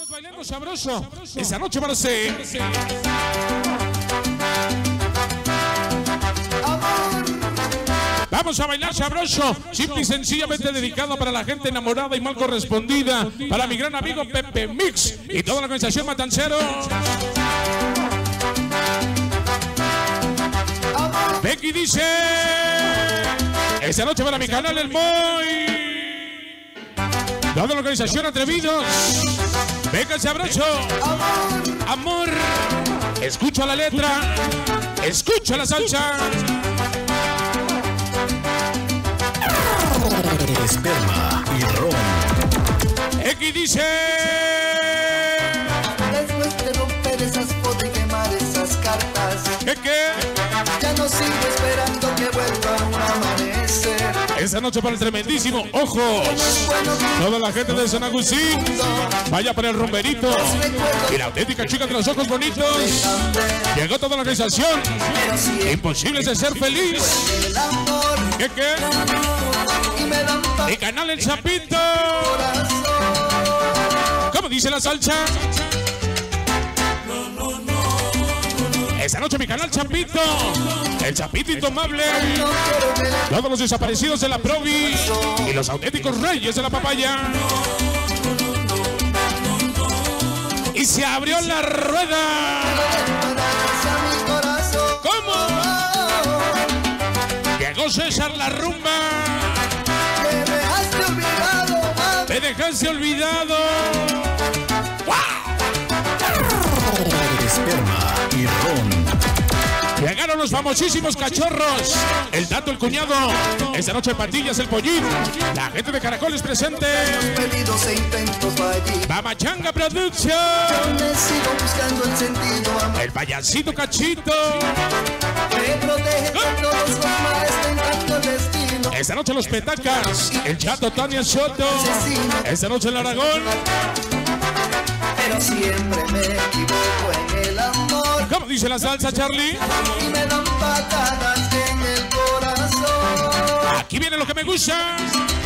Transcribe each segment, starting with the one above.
Vámonos bailando sabroso. Esa noche para ser. Vamos a bailar sabroso, simple y sencillamente dedicado para la gente enamorada y mal correspondida, para mi gran amigo Pepe Mix y toda la organización Matancero. Becky dice, esta noche para mi canal El Moy. Toda la organización Atrevidos. Venga sabroso. Amor. Escucha la letra. Escucha la salsa. Esperma y ron. X dice. Después de romper esas fotos y quemar esas cartas, ¿Qué? ya no sigo esperando que vuelva un amanecer. Esta noche para el tremendísimo Ojos. Toda la gente de San Agustín. Vaya para el rumberito. Y la auténtica chica de los ojos bonitos. Llegó toda la organización. Imposibles de ser feliz. ¿Qué? Mi canal El Chapito. ¿Cómo dice la salsa? Esta noche mi canal Chapito. El Chapito Indomable. Todos los desaparecidos de la Provi. Y los auténticos reyes de la papaya. Y se abrió la rueda. ¿Cómo? Llegó César la rumba. Me dejaste olvidado. Esperma y ron. Llegaron los famosísimos cachorros. El Tato, el cuñado. Esta noche Patillas, el Pollín. La gente de Caracoles presente. Mamachanga Production. El payasito Cachito. Esta noche los Petacas. El Chato Tania Soto. Esta noche el Aragón. Pero siempre me equivoco en el amor. ¿Cómo dice la salsa, Charlie? Y me dan patadas en el corazón. Aquí viene lo que me gusta.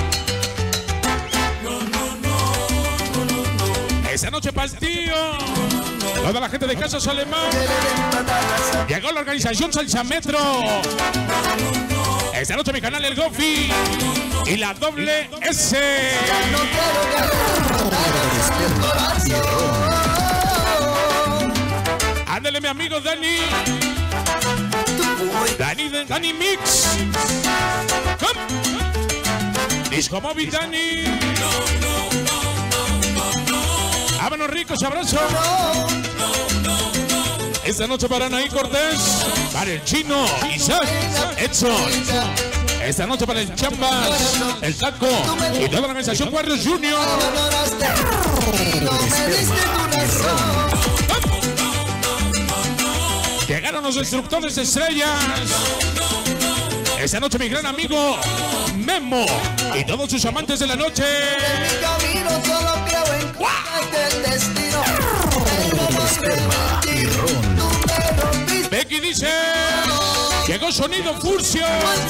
Esta noche para el tío. Toda la gente de Casas Alemán. Llegó la organización Salsa Metro. Esta noche mi canal El Gofi. Y la doble S. Ándale mi amigo Dani. Dani Mix. ¿Cómo? Disco Móvil Dani. Vámonos ricos, abrazo. Esta noche para Anaí Cortés. Para el Chino, Isaac, Edson. Esta noche para el Chambas, el Taco y toda la organización Warriors Junior. Llegaron los destructores de estrellas. Esta noche mi gran amigo Memo y todos sus amantes de la noche. Becky dice, llegó Sonido Furcio.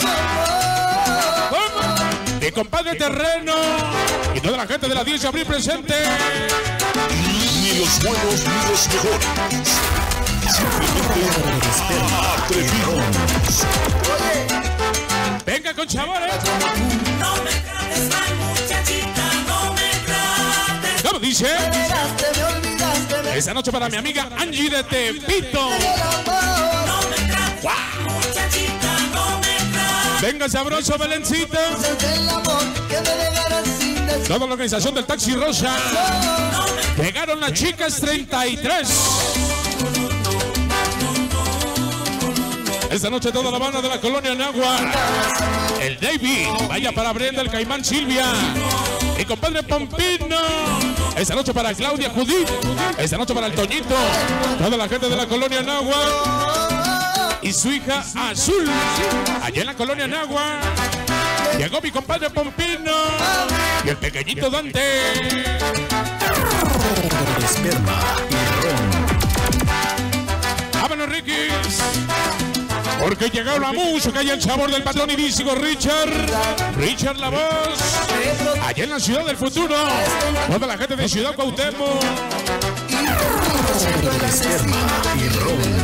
¿Cómo? Mi compadre Terreno y toda la gente de la 10 de abril presente. Ni los buenos ni los mejores. Simplemente atrevidos. Venga con chavales. No me trates mal, muchachita, no me trates. ¿Cómo dice? Me olvidaste. Esta noche para mi amiga Angie de Tepito. No me trates mal, muchachita, no me trates. Venga sabroso Belencita. Toda la organización del Taxi Rosa. Llegaron las chicas 33. Esta noche toda la banda de la colonia Nagua. El David, vaya para Brenda, el Caimán Silvia. Mi compadre Pompino. Esta noche para Claudia Judith. Esta noche para el Toñito. Toda la gente de la colonia Nagua. Y su hija Azul. Allá en la colonia Nagua. Llegó mi compadre Pompino. Y el pequeñito Dante. Esperma y ron. Vámonos, Ricky. Porque Porque llegó la música y el sabor del patrón irísico Richard la voz, allá en la ciudad del futuro, toda la gente de Ciudad Cuauhtémoc. Esperma y Ron.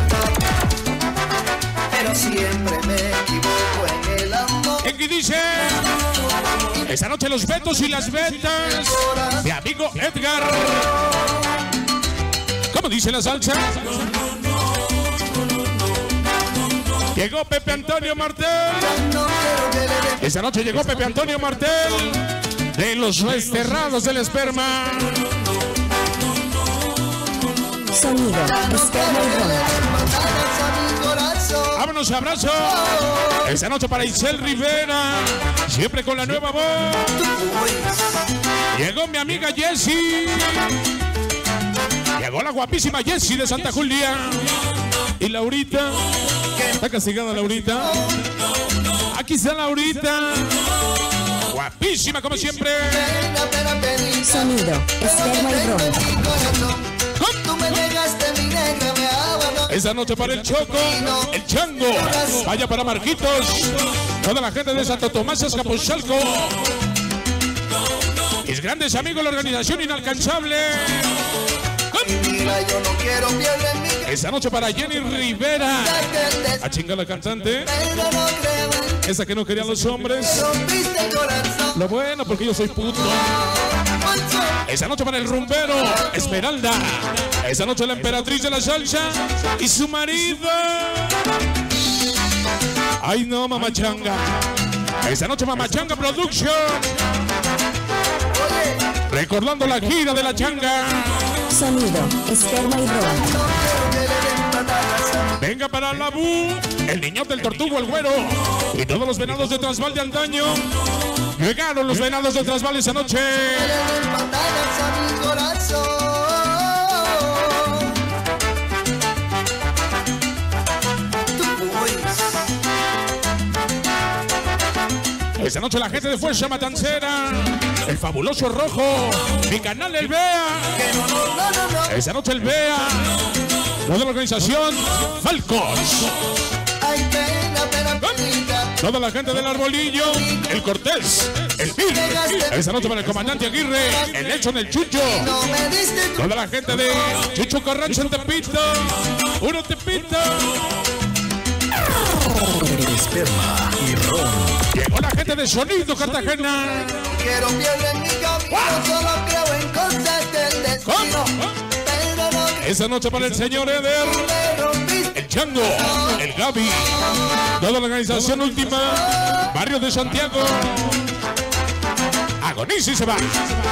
Pero siempre me equivoco en el amor. En que dice, esta noche los Betos y las Betas, mi amigo Edgar. ¿Cómo dice la salsa? Llegó Pepe Antonio Martel. Esta noche llegó Pepe Antonio Martel de los desterrados del esperma. Sonido, Esperma y Ron. Vámonos, abrazo. Esta noche para Isel Rivera, siempre con la nueva voz. Llegó mi amiga Jessie. Llegó la guapísima Jessie de Santa Julia. Y Laurita. Está castigada Laurita. Aquí está Laurita. Guapísima como siempre. Sonido, Esperma y Ron. Esta noche para el Choco, el Chango. Vaya para Marquitos. Toda la gente de Santo Tomás Azcapotzalco. Mis grandes amigos, la organización Inalcanzable. Esta noche para Jenny Rivera. A chingar la cantante. Esa que no querían los hombres. Lo bueno, porque yo soy puto. Esta noche para el rumbero, Esmeralda. Esta noche la emperatriz de la salsa y su marido. Ay no, Mamachanga. Esta noche Mamachanga Production. Recordando la gira de la changa. Sonido, Esperma y Ron. Venga para la Bu, el niño del Tortugo, el Güero y todos los venados de Transval de antaño. Llegaron los venados de Transval esa noche. Esta noche la gente de Fuerza Matancera, el fabuloso Rojo, mi canal el Bea. Esta noche el Bea, toda la organización Falcos. Toda la gente del Arbolillo, el Cortés, el Pir. Esta noche para el comandante Aguirre, el Lecho en el Chucho. Toda la gente de Chucho Carranza en Tepito. Uno Tepito. Esperma y Ron. Llegó la gente de Sonido Cartagena. Quiero piedra en mi camino, solo creo en cosas del destino. Pero no Esta noche para el señor Eder, el Chango, el Gaby, toda la organización Última, Barrio de Santiago. Agoniza y se va.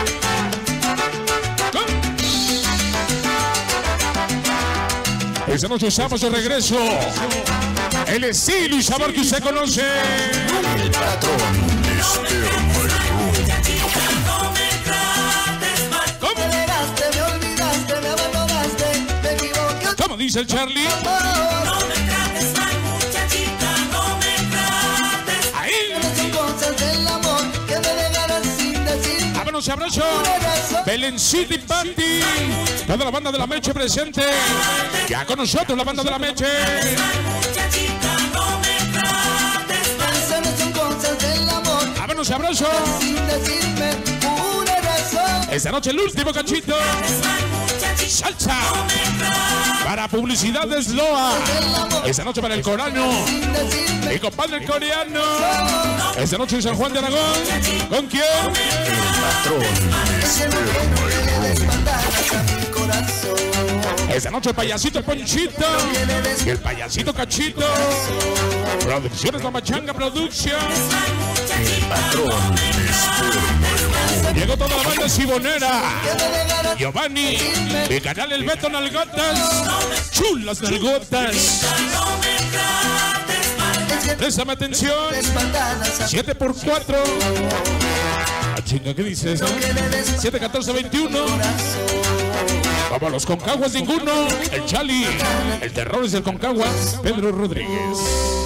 Esta noche estamos de regreso. El estilo y sabor que usted conoce. El patrón Esperma y Ron. ¿Cómo? me negaste, me olvidaste, me abandonaste, me equivoqué. ¿Cómo dice el Charlie? No me trates mal, muchachita, no me trates. Ahí. No son cosas del amor que me dejarán sin decir Vámonos, abrazo. una razón. Belencita y Panty. Toda la banda de la Meche presente. Ya con nosotros la banda de la Meche. Muchachita, no me trates mal. Esas no son cosas del amor Vámonos, abrazo. sin decirme una razón. Esta noche el último cachito. Salsa. Para publicidades Loa. Esta noche para el coreano. Sin decirme Mi compadre el coreano. Esta noche en San Juan de Aragón. ¿Con quién? El patrón Esperma y Ron. bandanas a mi corazón. Esta noche el payasito Ponchito. Y el payasito Cachito. Producciones La Machanga Production. El patrón Esperma y Ron. Llegó toda la banda Sibonera. Giovanni. Mi canal el Beto Nalgotas. Chulas Nalgotas. Préstame atención. 7x4. Ah, chinga, ¿qué dice eso? 7, 14, 21. Vámonos, Concaguas ninguno. El Chali. El terror es del Concaguas. Pedro Rodríguez.